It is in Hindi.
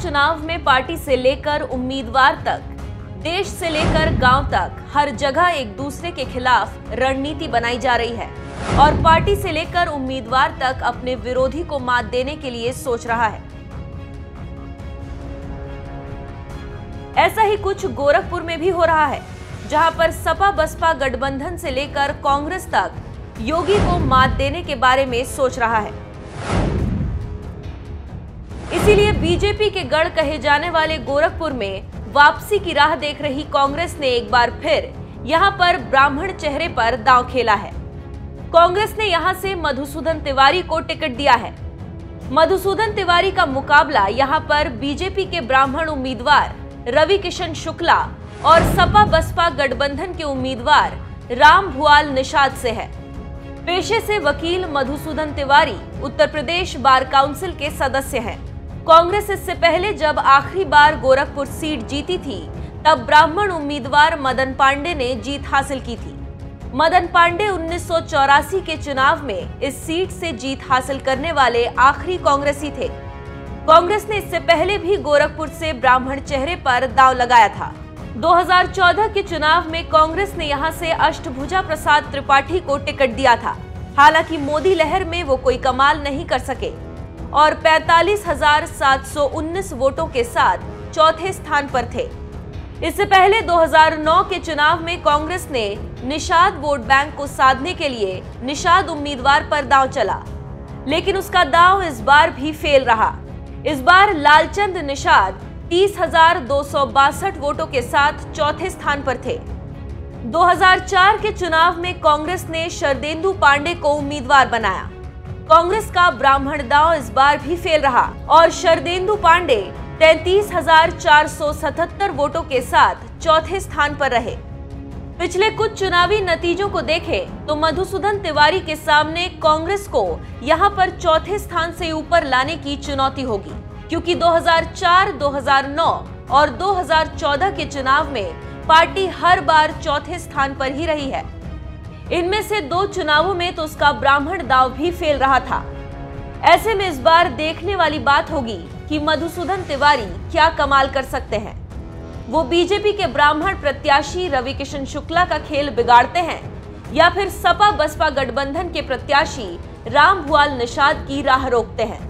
चुनाव में पार्टी से लेकर उम्मीदवार तक, देश से लेकर गांव तक हर जगह एक दूसरे के खिलाफ रणनीति बनाई जा रही है और पार्टी से लेकर उम्मीदवार तक अपने विरोधी को मात देने के लिए सोच रहा है। ऐसा ही कुछ गोरखपुर में भी हो रहा है, जहां पर सपा बसपा गठबंधन से लेकर कांग्रेस तक योगी को मात देने के बारे में सोच रहा है। इसीलिए बीजेपी के गढ़ कहे जाने वाले गोरखपुर में वापसी की राह देख रही कांग्रेस ने एक बार फिर यहां पर ब्राह्मण चेहरे पर दांव खेला है। कांग्रेस ने यहां से मधुसूदन तिवारी को टिकट दिया है। मधुसूदन तिवारी का मुकाबला यहां पर बीजेपी के ब्राह्मण उम्मीदवार रवि किशन शुक्ला और सपा बसपा गठबंधन के उम्मीदवार राम भुआल निषाद से है। पेशे से वकील मधुसूदन तिवारी उत्तर प्रदेश बार काउंसिल के सदस्य हैं। कांग्रेस इससे पहले जब आखिरी बार गोरखपुर सीट जीती थी, तब ब्राह्मण उम्मीदवार मदन पांडे ने जीत हासिल की थी। मदन पांडे 1984 के चुनाव में इस सीट से जीत हासिल करने वाले आखिरी कांग्रेसी थे। कांग्रेस ने इससे पहले भी गोरखपुर से ब्राह्मण चेहरे पर दांव लगाया था। 2014 के चुनाव में कांग्रेस ने यहां से अष्टभुजा प्रसाद त्रिपाठी को टिकट दिया था। हालांकि मोदी लहर में वो कोई कमाल नहीं कर सके और 45,719 वोटों के साथ चौथे स्थान पर थे। इससे पहले 2009 के चुनाव में कांग्रेस ने निषाद वोट बैंक को साधने के लिए निषाद उम्मीदवार पर दांव चला, लेकिन उसका दांव इस बार भी फेल रहा। इस बार लालचंद निषाद 30,262 वोटों के साथ चौथे स्थान पर थे। 2004 के चुनाव में कांग्रेस ने शरदेंदु पांडे को उम्मीदवार बनाया। कांग्रेस का ब्राह्मण दांव इस बार भी फेल रहा और शरदेंदु पांडे 33,477 वोटों के साथ चौथे स्थान पर रहे। पिछले कुछ चुनावी नतीजों को देखें तो मधुसूदन तिवारी के सामने कांग्रेस को यहां पर चौथे स्थान से ऊपर लाने की चुनौती होगी, क्योंकि 2004, 2009 और 2014 के चुनाव में पार्टी हर बार चौथे स्थान पर ही रही है। इनमें से 2 चुनावों में तो उसका ब्राह्मण दांव भी फेल रहा था। ऐसे में इस बार देखने वाली बात होगी कि मधुसूदन तिवारी क्या कमाल कर सकते हैं। वो बीजेपी के ब्राह्मण प्रत्याशी रवि किशन शुक्ला का खेल बिगाड़ते हैं या फिर सपा बसपा गठबंधन के प्रत्याशी राम भुआल निषाद की राह रोकते हैं।